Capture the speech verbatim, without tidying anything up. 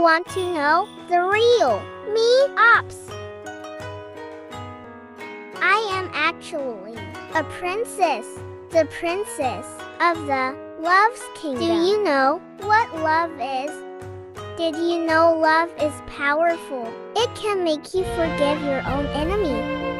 want to know the real me? Ops. I am actually a princess, the princess of the love's kingdom. Do you know what love is? Did you know love is powerful? It can make you forgive your own enemy.